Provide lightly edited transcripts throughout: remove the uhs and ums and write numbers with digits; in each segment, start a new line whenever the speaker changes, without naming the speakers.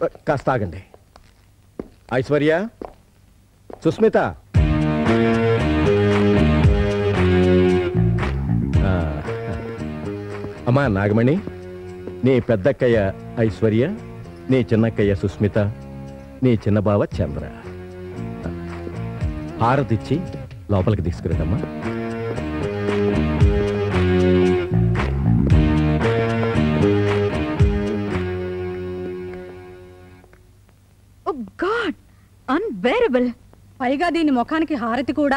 కాస్త ఆగండి. ఐశ్వర్య, సుస్మిత, అమ్మా నాగమణి, నీ పెద్దక్కయ్య ఐశ్వర్య, నీ చిన్నక్కయ్య సుస్మిత, నీ చిన్నబావ చంద్ర. హారతిచ్చి లోపలికి తీసుకురండమ్మా.
ఓ గాడ్, అన్బేరబుల్. పైగా దీని ముఖానికి హారతి కూడా.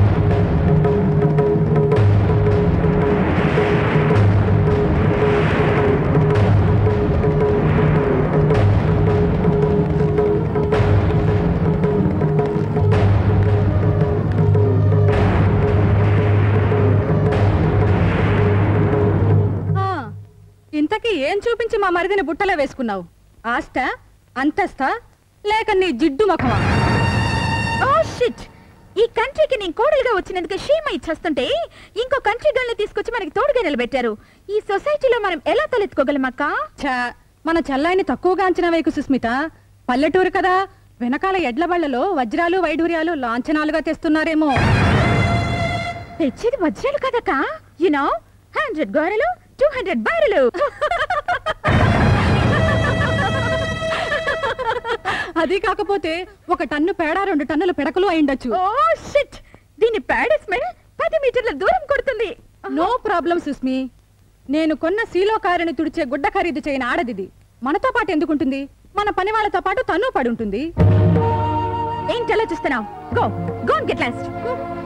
ఇంతకీ ఏం చూపించి మా మరిదిని బుట్టలో వేసుకున్నావు? ఆస్త, అంతస్తా, లేక నీ జిడ్డు ముఖమా?
ఓ షిట్, ఈ కంట్రీకి నేను కోడలుగా వచ్చినందుకు షేమ్ ఇచ్చేస్తుంటే ఇంకో కంట్రీ గల్ని తీసుకొచ్చి మనకి తోడుగా నిలబెట్టారు. ఈ సొసైటీలో మనం ఎలా తలెత్తుకోగలమక్క?
మన చెల్లాయిని తక్కువగా అంచనా వేయకు సుస్మిత. పల్లెటూరు కదా, వెనకాల ఎడ్ల బళ్లలో వజ్రాలు వైఢూర్యాలు లాంఛనాలుగా తెస్తున్నారేమో.
తెచ్చేది వజ్రాలు కదక్క, యునో 100 గోరలు 200 బారెలు.
అది కాకపోతే 1 టన్ను పేడ 2 టన్నుల పిడకలు అయిండొచ్చు.
ఓ షిట్, దీని పేడ స్మెల్ 10 మీటర్ల దూరం కొడుతుంది.
No problem Susmi. నేను కొన్న సీలో కారుని తుడిచే గుడ్డ ఖరీదు చేయని ఆడదిది. మనతో పాటు ఎందుకుంటుంది? మన పని వాళ్ళతో పాటు తను పడుంటుంది.
ఏంటలా చూస్తున్నావు? Go go and get last.